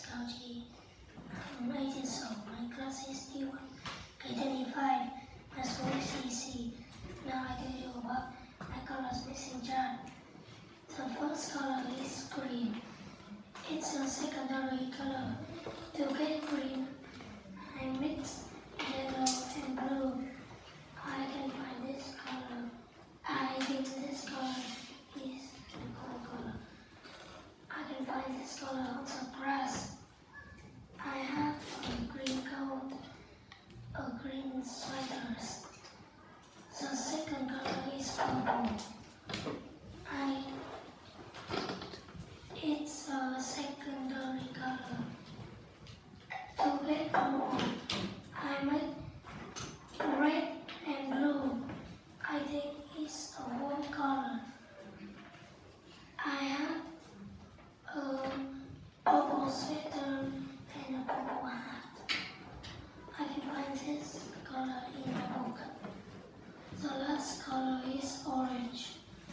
Kauji. I'm 8 years old. My class is D1. Identified as OCC. Now I tell you about my colors missing chart. The first color is green. It's a secondary color. To get green, I mix yellow and blue. I can find this color. I think this color is the color. I can find this color on some grass. I have a green coat, a green sweaters. The second color is purple. It's a secondary color. To get purple, I make red and blue. I think it's a warm color. I have a purple sweater and a purple hat. I can find this color in the book. The last color is orange.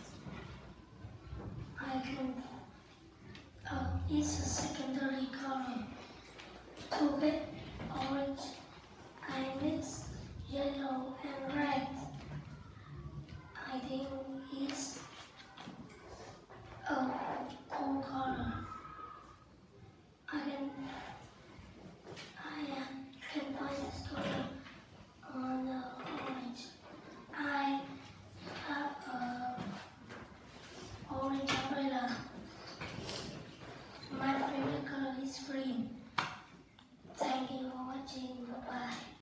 It's a secondary color. To get orange, I mix yellow and red. I think